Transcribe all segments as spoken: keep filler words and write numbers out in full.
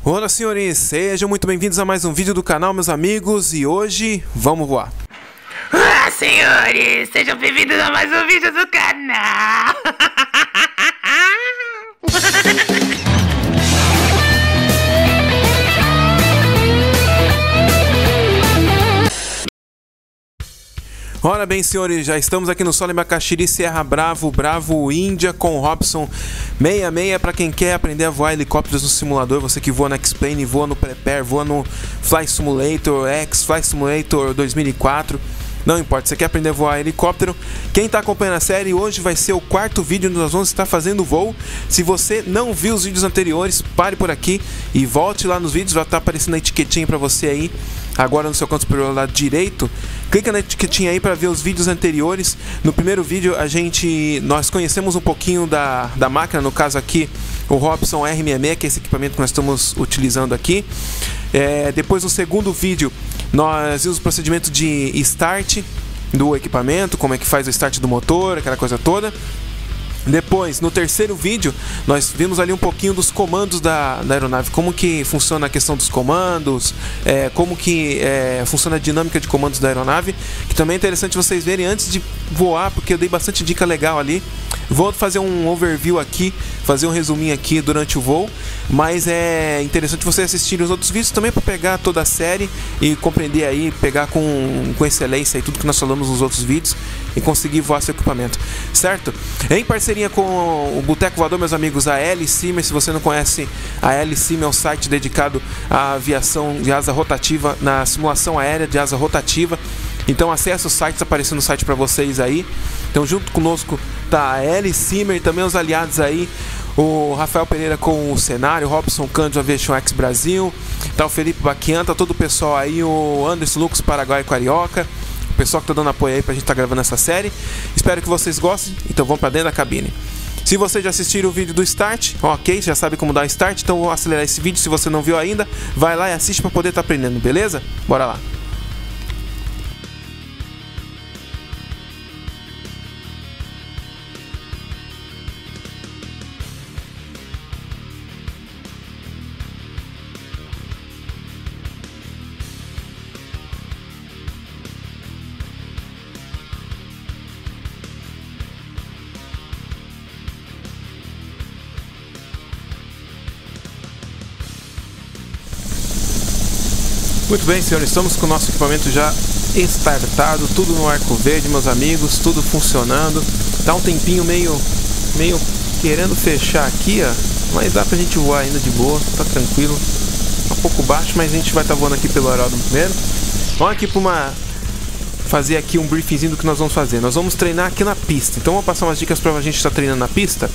Olá senhores, sejam muito bem-vindos a mais um vídeo do canal, meus amigos, e hoje vamos voar. Olá senhores, sejam bem-vindos a mais um vídeo do canal. Ora bem senhores, já estamos aqui no Solo Macaxiri, Serra Bravo, Bravo Índia com Robson sessenta e seis para quem quer aprender a voar helicópteros no simulador, você que voa no X-Plane, voa no Prepare, voa no Flight Simulator X, Flight Simulator dois mil e quatro, não importa, você quer aprender a voar helicóptero. Quem está acompanhando a série, hoje vai ser o quarto vídeo onde nós vamos estar fazendo voo. Se você não viu os vídeos anteriores, pare por aqui e volte lá nos vídeos, vai estar aparecendo a etiquetinha para você aí. Agora no seu canto superior lado direito, clica na etiquetinha aí para ver os vídeos anteriores. No primeiro vídeo a gente, nós conhecemos um pouquinho da, da máquina, no caso aqui o Robson R sessenta e seis, que é esse equipamento que nós estamos utilizando aqui. É, depois no segundo vídeo nós vimos o procedimento de start do equipamento, como é que faz o start do motor, aquela coisa toda. Depois, no terceiro vídeo, nós vimos ali um pouquinho dos comandos da, da aeronave, como que funciona a questão dos comandos, é, como que é, funciona a dinâmica de comandos da aeronave, que também é interessante vocês verem antes de voar, porque eu dei bastante dica legal ali. Vou fazer um overview aqui, fazer um resuminho aqui durante o voo, mas é interessante vocês assistirem os outros vídeos também para pegar toda a série e compreender aí, pegar com, com excelência aí tudo que nós falamos nos outros vídeos e conseguir voar seu equipamento, certo? Em parceria com o Boteco Voador, meus amigos, a Heli-Simmer. Se você não conhece, a Heli-Simmer é um site dedicado à aviação de asa rotativa, na simulação aérea de asa rotativa. Então acesse os sites, aparecendo no site para vocês aí. Então junto conosco tá a Heli-Simmer, também os aliados aí, o Rafael Pereira com o cenário, o Robson Cândido Aviation X Brasil, tá o Felipe Baquian, tá todo o pessoal aí, o Anderson Lucas Paraguai Carioca, o pessoal que tá dando apoio aí pra gente tá gravando essa série. Espero que vocês gostem, então vamos pra dentro da cabine. Se vocês já assistiram o vídeo do Start, ok, já sabe como dar Start, então vou acelerar esse vídeo. Se você não viu ainda, vai lá e assiste pra poder tá aprendendo, beleza? Bora lá. Muito bem, senhores, estamos com o nosso equipamento já startado, tudo no arco verde, meus amigos, tudo funcionando. Tá um tempinho meio, meio querendo fechar aqui, ó, mas dá pra gente voar ainda de boa, tá tranquilo. Tá um pouco baixo, mas a gente vai estar tá voando aqui pelo aeródromo primeiro. Vamos aqui para uma fazer aqui um briefingzinho do que nós vamos fazer. Nós vamos treinar aqui na pista, então vou passar umas dicas pra gente estar tá treinando na pista.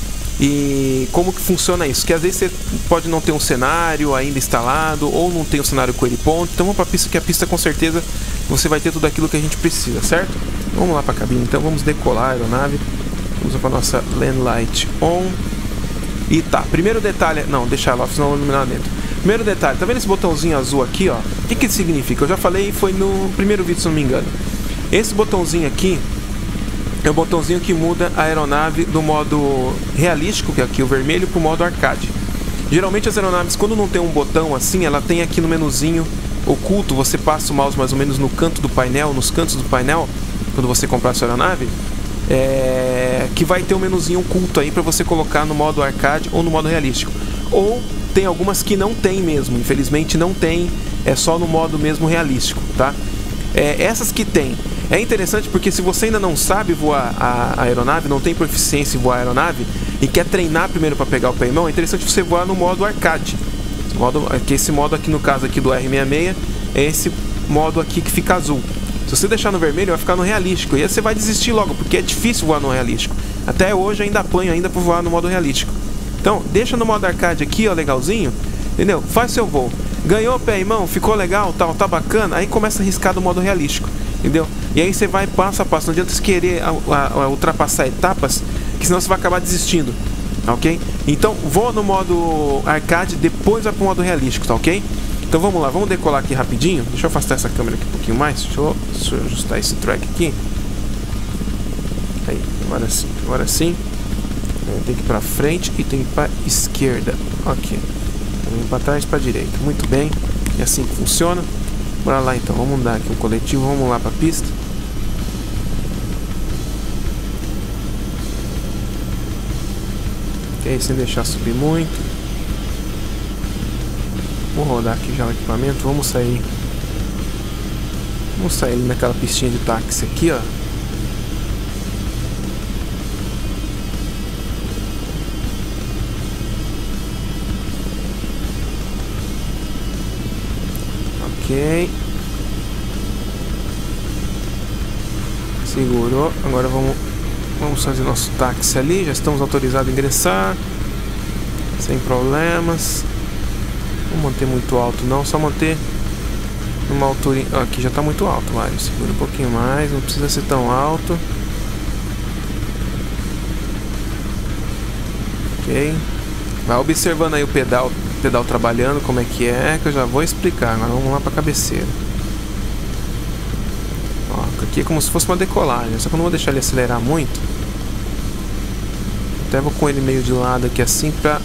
E como que funciona isso? Que às vezes você pode não ter um cenário ainda instalado, ou não tem um cenário com ele ponto. Então vamos para a pista, que a pista com certeza você vai ter tudo aquilo que a gente precisa, certo? Vamos lá para a cabine, então vamos decolar a aeronave. Vamos para a nossa land light on. E tá, primeiro detalhe, não, deixa ela, senão eu vou iluminar dentro. Primeiro detalhe, tá vendo esse botãozinho azul aqui, ó? O que que significa? Eu já falei, foi no primeiro vídeo, se não me engano. Esse botãozinho aqui é o botãozinho que muda a aeronave do modo realístico, que é aqui o vermelho, para o modo arcade. Geralmente as aeronaves, quando não tem um botão assim, ela tem aqui no menuzinho oculto, você passa o mouse mais ou menos no canto do painel, nos cantos do painel, quando você comprar a sua aeronave, é... que vai ter um menuzinho oculto aí para você colocar no modo arcade ou no modo realístico. Ou tem algumas que não tem mesmo, infelizmente não tem, é só no modo mesmo realístico, tá? É, essas que tem, é interessante porque se você ainda não sabe voar a aeronave, não tem proficiência em voar a aeronave e quer treinar primeiro para pegar o pé-mão, é interessante você voar no modo arcade. Modo, que esse modo aqui, no caso aqui do R sessenta e seis, é esse modo aqui que fica azul. Se você deixar no vermelho, vai ficar no realístico, e aí você vai desistir logo, porque é difícil voar no realístico. Até hoje ainda apanho ainda para voar no modo realístico. Então, deixa no modo arcade aqui, ó, legalzinho, entendeu? Faz seu voo. Ganhou pé e mão, ficou legal, tal, tá bacana, aí começa a arriscar do modo realístico, entendeu? E aí você vai passo a passo, não adianta você querer a, a, a ultrapassar etapas, que senão você vai acabar desistindo, ok? Então vou no modo arcade, depois vai pro modo realístico, tá ok? Então vamos lá, vamos decolar aqui rapidinho. Deixa eu afastar essa câmera aqui um pouquinho mais, deixa eu, deixa eu ajustar esse track aqui. Aí, agora sim, agora sim. Tem que ir pra frente e tem que ir pra esquerda, ok. Para trás e para direita. Muito bem. É assim que funciona. Bora lá então. Vamos dar aqui um coletivo. Vamos lá para a pista. Ok, sem deixar subir muito. Vou rodar aqui já o equipamento. Vamos sair. Vamos sair naquela pistinha de táxi aqui, ó. Ok. Segurou. Agora vamos, vamos fazer nosso táxi ali. Já estamos autorizados a ingressar. Sem problemas. Não manter muito alto não, só manter uma altura. Oh, aqui já está muito alto, Mário. Segura um pouquinho mais, não precisa ser tão alto. Ok. Vai observando aí o pedal, pedal trabalhando, como é que é, que eu já vou explicar. Agora vamos lá para a cabeceira. Ó, aqui é como se fosse uma decolagem, só que eu não vou deixar ele acelerar muito. Até vou com ele meio de lado aqui assim para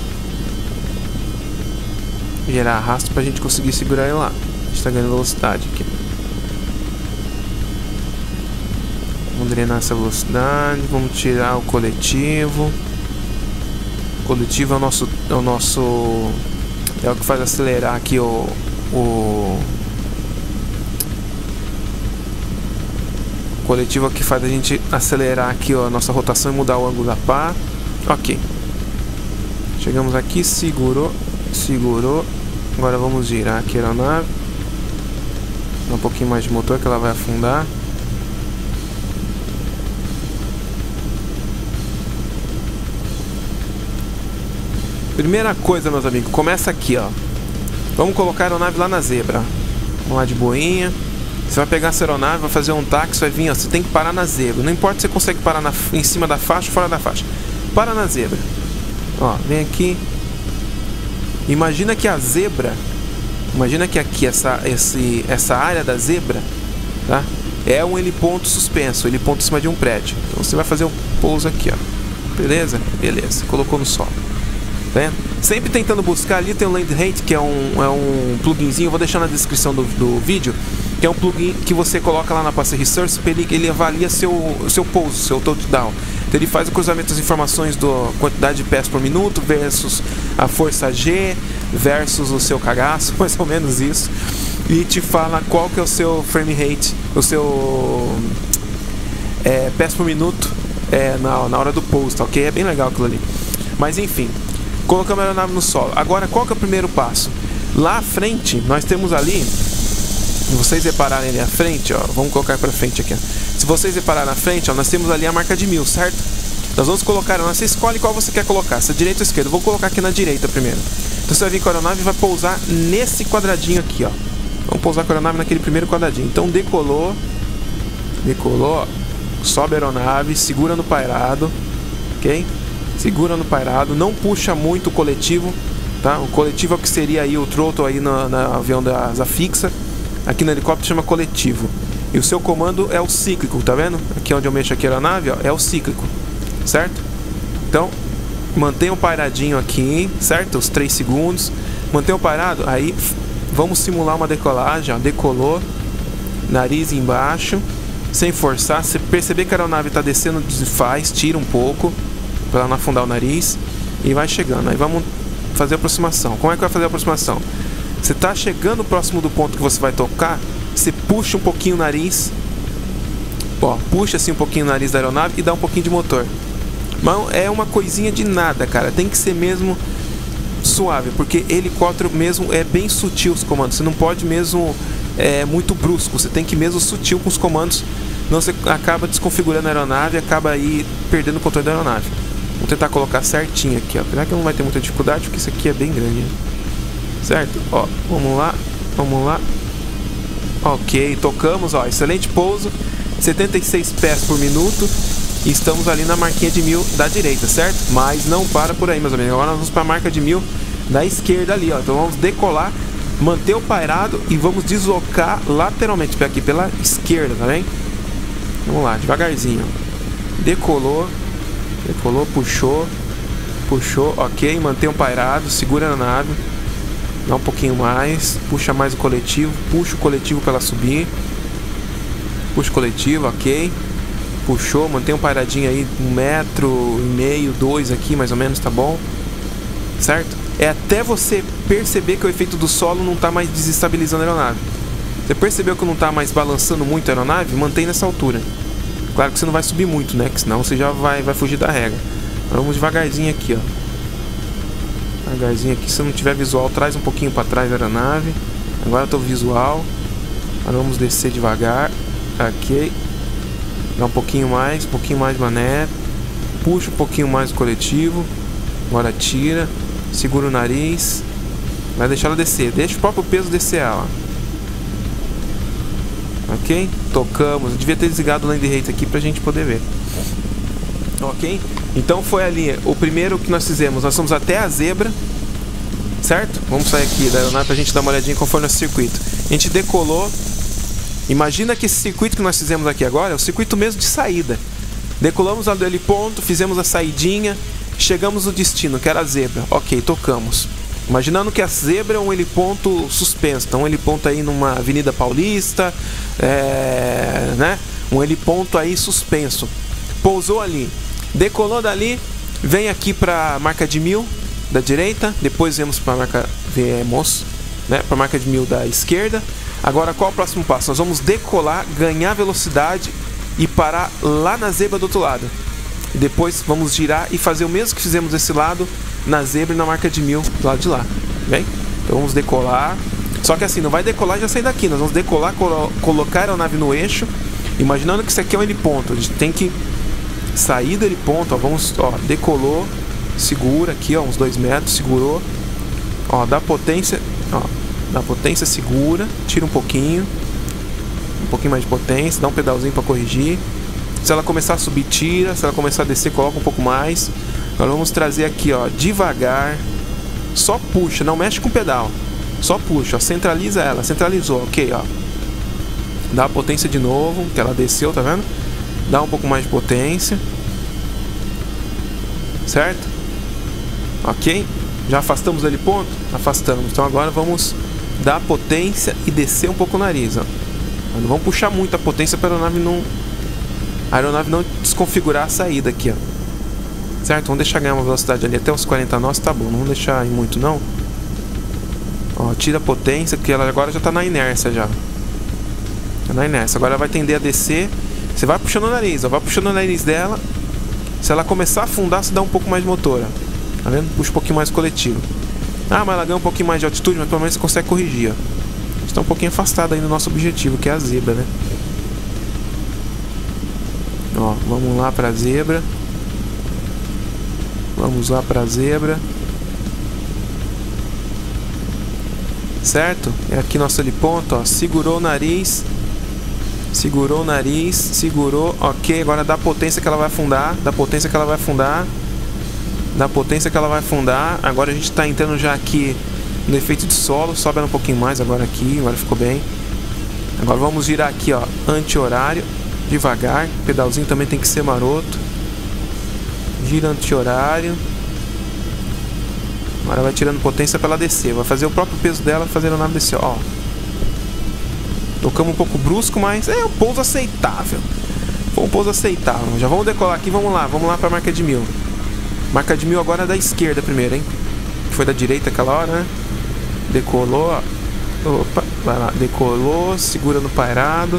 gerar arrasto pra gente conseguir segurar ele lá. A gente tá ganhando velocidade aqui. Vamos drenar essa velocidade. Vamos tirar o coletivo. O coletivo é o nosso. É o nosso. É o que faz acelerar aqui o. O, o coletivo é o que faz a gente acelerar aqui ó, a nossa rotação e mudar o ângulo da pá. Ok. Chegamos aqui, segurou. Segurou. Agora vamos girar aqui a aeronave. Dá um pouquinho mais de motor que ela vai afundar. Primeira coisa, meus amigos, começa aqui, ó. Vamos colocar a aeronave lá na zebra. Vamos lá de boinha. Você vai pegar essa aeronave, vai fazer um táxi, vai vir, ó. Você tem que parar na zebra. Não importa se você consegue parar na, em cima da faixa ou fora da faixa. Para na zebra. Ó, vem aqui. Imagina que a zebra, imagina que aqui essa, esse, essa área da zebra, tá? É um heliponto suspenso, heliponto em cima de um prédio. Então você vai fazer um pouso aqui, ó. Beleza? Beleza. Colocou no solo. Tá vendo? Sempre tentando buscar ali, tem o Land Rate, que é um, é um pluginzinho, vou deixar na descrição do, do vídeo, que é um plugin que você coloca lá na pasta Resource, ele, ele avalia seu, seu pouso, seu touchdown. Então ele faz o cruzamento das informações da quantidade de pés por minuto versus a força G versus o seu cagaço, mais ou menos isso. E te fala qual que é o seu frame rate, o seu é, pés por minuto é, na, na hora do pouso, tá, ok? É bem legal aquilo ali. Mas enfim, colocamos a aeronave no solo. Agora qual que é o primeiro passo? Lá à frente, nós temos ali, se vocês repararem ali à frente, ó, vamos colocar para frente aqui, ó. Se vocês repararem na frente, ó, nós temos ali a marca de mil, certo? Nós vamos colocar, você escolhe qual você quer colocar, se é direita ou esquerda. Eu vou colocar aqui na direita primeiro. Então você vai vir com a aeronave e vai pousar nesse quadradinho aqui, ó. Vamos pousar com a aeronave naquele primeiro quadradinho. Então decolou, decolou, ó. Sobe a aeronave, segura no pairado, ok? Segura no pairado, não puxa muito o coletivo, tá? O coletivo é o que seria aí o throttle aí no, no avião da asa fixa. Aqui no helicóptero chama coletivo. E o seu comando é o cíclico, tá vendo? Aqui onde eu mexo aqui a aeronave, ó, é o cíclico, certo? Então, mantenha o pairadinho aqui, certo? Os três segundos. Mantenha o pairado, aí vamos simular uma decolagem, ó. Decolou, nariz embaixo, sem forçar. Se perceber que a aeronave está descendo, desfaz, tira um pouco, para ela não afundar o nariz. E vai chegando, aí vamos fazer a aproximação. Como é que vai fazer a aproximação? Você está chegando próximo do ponto que você vai tocar, você puxa um pouquinho o nariz, ó, puxa assim um pouquinho o nariz da aeronave e dá um pouquinho de motor. Mas é uma coisinha de nada, cara. Tem que ser mesmo suave, porque helicóptero mesmo é bem sutil os comandos. Você não pode mesmo é muito brusco. Você tem que ir mesmo sutil com os comandos. Senão você acaba desconfigurando a aeronave e acaba aí perdendo o controle da aeronave. Vou tentar colocar certinho aqui, ó. Apesar que não vai ter muita dificuldade, porque isso aqui é bem grande, né? Certo? Ó, vamos lá, vamos lá. Ok, tocamos, ó, excelente pouso, setenta e seis pés por minuto. E estamos ali na marquinha de mil da direita, certo? Mas não para por aí, meus amigos. Agora nós vamos para a marca de mil da esquerda ali, ó. Então vamos decolar, manter o pairado e vamos deslocar lateralmente aqui pela esquerda, tá bem? Vamos lá, devagarzinho. Decolou, decolou, puxou, puxou, ok. Mantém o pairado, segura na nave. Dá um pouquinho mais. Puxa mais o coletivo. Puxa o coletivo para ela subir. Puxa o coletivo, ok. Puxou, mantém um paradinho aí, um metro e meio, dois aqui mais ou menos, tá bom? Certo? É até você perceber que o efeito do solo não tá mais desestabilizando a aeronave. Você percebeu que não tá mais balançando muito a aeronave? Mantém nessa altura. Claro que você não vai subir muito, né? Que senão você já vai, vai fugir da regra. Então, vamos devagarzinho aqui, ó. Devagarzinho aqui. Se não tiver visual, traz um pouquinho para trás da aeronave. Agora eu tô visual. Agora vamos descer devagar. Ok. Dá um pouquinho mais, um pouquinho mais de mané. Puxa um pouquinho mais o coletivo. Agora tira. Segura o nariz. Vai deixar ela descer. Deixa o próprio peso descer ela. Ok? Tocamos. Eu devia ter desligado o land rate aqui pra gente poder ver. Ok? Então foi ali o primeiro que nós fizemos. Nós fomos até a zebra. Certo? Vamos sair aqui da aeronave pra gente dar uma olhadinha conforme o circuito. A gente decolou. Imagina que esse circuito que nós fizemos aqui agora é o circuito mesmo de saída. Decolamos ali do heliponto, fizemos a saidinha, chegamos no destino, que era a zebra. Ok, tocamos. Imaginando que a zebra é um heliponto suspenso. Então um heliponto aí numa Avenida Paulista, é, né? Um heliponto aí suspenso. Pousou ali. Decolou dali, vem aqui para a marca de mil da direita, depois vemos para a marca, vemos, né, para a marca de mil da esquerda. Agora qual é o próximo passo? Nós vamos decolar, ganhar velocidade e parar lá na zebra do outro lado. E depois vamos girar e fazer o mesmo que fizemos desse lado na zebra e na marca de mil do lado de lá. Bem? Então vamos decolar. Só que assim, não vai decolar e já sair daqui. Nós vamos decolar, colo colocar a aeronave no eixo. Imaginando que isso aqui é um heliponto. A gente tem que sair do heliponto. Ó, vamos, ó, decolou. Segura aqui, ó, uns dois metros. Segurou. Ó, dá potência. Ó, dá potência, segura. Tira um pouquinho. Um pouquinho mais de potência. Dá um pedalzinho para corrigir. Se ela começar a subir, tira. Se ela começar a descer, coloca um pouco mais. Agora vamos trazer aqui, ó, devagar. Só puxa, não mexe com o pedal. Só puxa, ó, centraliza ela. Centralizou, ok, ó. Dá a potência de novo, que ela desceu, tá vendo? Dá um pouco mais de potência. Certo? Ok? Já afastamos ele ponto? Afastamos. Então agora vamos dar potência e descer um pouco o nariz, ó. Não vamos puxar muito a potência para a aeronave não... A aeronave não desconfigurar a saída aqui, ó. Certo? Vamos deixar ganhar uma velocidade ali até uns quarenta nós, tá bom. Não vamos deixar ir muito, não. Ó, tira a potência, porque ela agora já tá na inércia já. Tá na inércia. Agora ela vai tender a descer. Você vai puxando o nariz, ó. Vai puxando o nariz dela. Se ela começar a afundar, você dá um pouco mais de motor, ó. Tá vendo? Puxa um pouquinho mais coletivo. Ah, mas ela ganha um pouquinho mais de altitude, mas pelo menos você consegue corrigir, ó. Está um pouquinho afastado aí do nosso objetivo, que é a zebra, né? Ó, vamos lá pra zebra. Vamos lá pra zebra. Certo? É aqui nosso heliponto, ó. Segurou o nariz. Segurou o nariz. Segurou. Ok, agora dá potência que ela vai afundar. Dá potência que ela vai afundar. Dá potência que ela vai afundar. Agora a gente está entrando já aqui no efeito de solo. Sobe ela um pouquinho mais agora aqui. Agora ficou bem. Agora vamos girar aqui, ó. Anti-horário. Devagar. O pedalzinho também tem que ser maroto. Gira anti-horário. Agora vai tirando potência para ela descer. Vai fazer o próprio peso dela fazer a nave descer. Ó. Tocamos um pouco brusco, mas é um pouso aceitável. Foi um pouso aceitável. Já vamos decolar aqui. Vamos lá. Vamos lá para a marca de mil. Marca de mil agora é da esquerda primeiro, hein? Foi da direita aquela hora, né? Decolou, ó. Opa, vai lá. Decolou. Segura no pairado.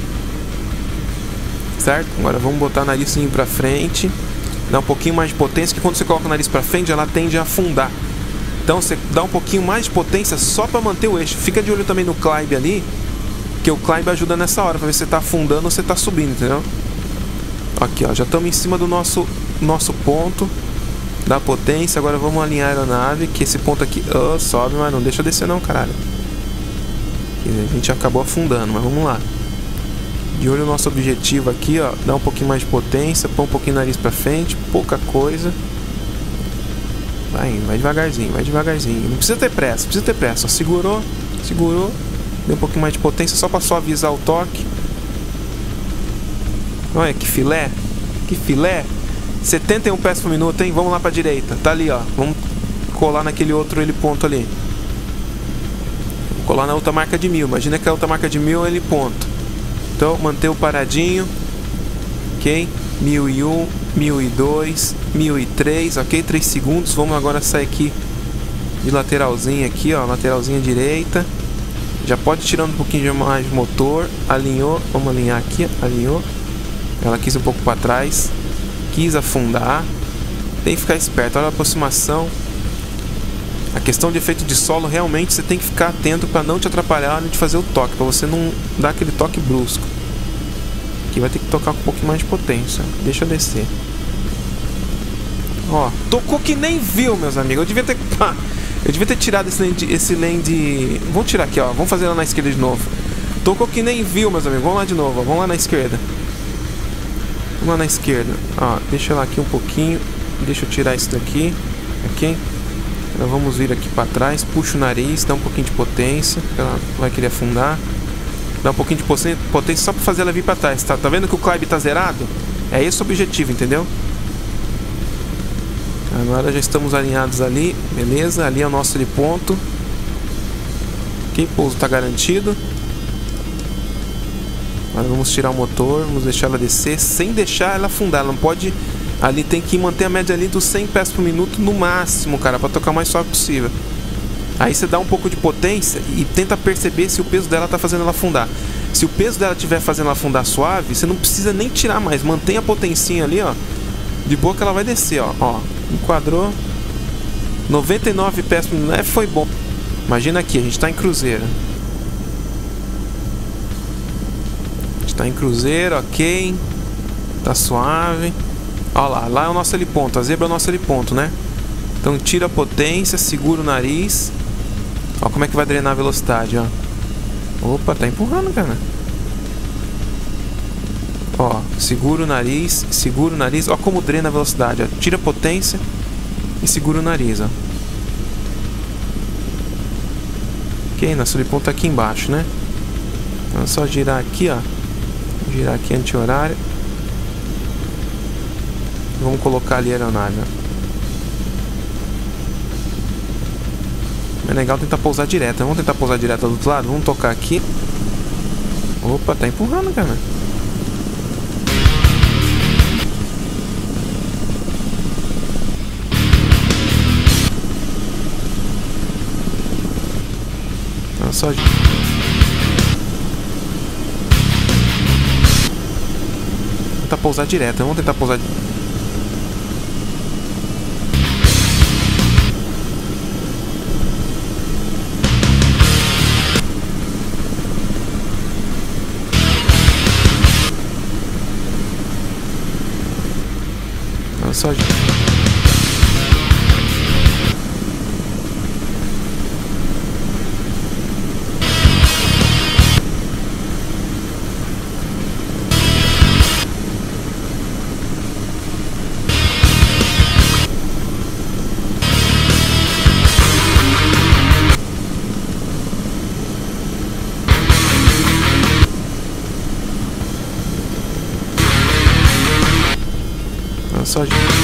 Certo? Agora vamos botar o narizinho pra frente. Dá um pouquinho mais de potência, que quando você coloca o nariz pra frente, ela tende a afundar. Então você dá um pouquinho mais de potência só pra manter o eixo. Fica de olho também no climb ali, que o climb ajuda nessa hora, pra ver se você tá afundando ou se você tá subindo, entendeu? Aqui, ó, já estamos em cima do nosso, nosso ponto. Dá potência, agora vamos alinhar a aeronave, que esse ponto aqui, oh, sobe, mas não deixa descer não, caralho. A gente acabou afundando, mas vamos lá. De olho no nosso objetivo aqui, ó. Dá um pouquinho mais de potência. Põe um pouquinho o nariz pra frente. Pouca coisa. Vai indo, vai devagarzinho, vai devagarzinho. Não precisa ter pressa, precisa ter pressa. Ó, segurou, segurou. Deu um pouquinho mais de potência só pra suavizar o toque. Olha que filé. Que filé. setenta e um pés por minuto, hein? Vamos lá pra direita. Tá ali, ó. Vamos colar naquele outro heliponto ali. colar na outra marca de mil. Imagina que a outra marca de mil é ele ponto. Então, manter o paradinho. Ok? mil e um, mil e dois, mil e três, ok? três segundos. Vamos agora sair aqui de lateralzinha aqui, ó. Lateralzinha direita. Já pode ir tirando um pouquinho mais de motor. Alinhou. Vamos alinhar aqui. Alinhou. Ela quis um pouco para trás. Quis afundar. Tem que ficar esperto. Olha a aproximação. A questão de efeito de solo, realmente você tem que ficar atento para não te atrapalhar na hora de fazer o toque, para você não dar aquele toque brusco. Aqui vai ter que tocar com um pouquinho mais de potência. Deixa eu descer. Ó, tocou que nem viu, meus amigos. Eu devia ter, pá, eu devia ter tirado esse lane, esse lane de... Vamos tirar aqui, ó. Vamos fazer lá na esquerda de novo. Tocou que nem viu, meus amigos. Vamos lá de novo, ó. Vamos lá na esquerda. Vamos lá na esquerda. Ó, deixa lá aqui um pouquinho. Deixa eu tirar isso daqui. Ok? Nós vamos vir aqui para trás. Puxa o nariz, dá um pouquinho de potência. Ela vai querer afundar. Dá um pouquinho de potência só para fazer ela vir para trás. Tá, tá vendo que o Clyde tá zerado? É esse o objetivo, entendeu? Agora já estamos alinhados ali. Beleza, ali é o nosso ponto. Ok, pouso tá garantido. Agora vamos tirar o motor. Vamos deixar ela descer sem deixar ela afundar. Ela não pode... Ali tem que manter a média ali dos cem pés por minuto no máximo, cara, para tocar o mais suave possível. Aí você dá um pouco de potência e tenta perceber se o peso dela tá fazendo ela afundar. Se o peso dela estiver fazendo ela afundar suave, você não precisa nem tirar mais. Mantém a potencinha ali, ó. De boa que ela vai descer, ó. Ó, enquadrou. noventa e nove pés por minuto. É, foi bom. Imagina aqui, a gente tá em cruzeiro. A gente tá em cruzeiro, ok. Tá suave. Olha lá, lá é o nosso heliponto. A zebra é o nosso heliponto, né? Então tira a potência, segura o nariz. Ó como é que vai drenar a velocidade, ó. Opa, tá empurrando, cara. Ó, segura o nariz, segura o nariz. Ó como drena a velocidade, ó. Tira a potência e segura o nariz, ó. Ok, nosso heliponto tá aqui embaixo, né? Então é só girar aqui, ó. Girar aqui anti-horário. Vamos colocar ali a aeronave. É legal tentar pousar direto. Vamos tentar pousar direto do outro lado. Vamos tocar aqui. Opa, tá empurrando, cara. Então, só... Tentar pousar direto. Vamos tentar pousar direto. Só... Só...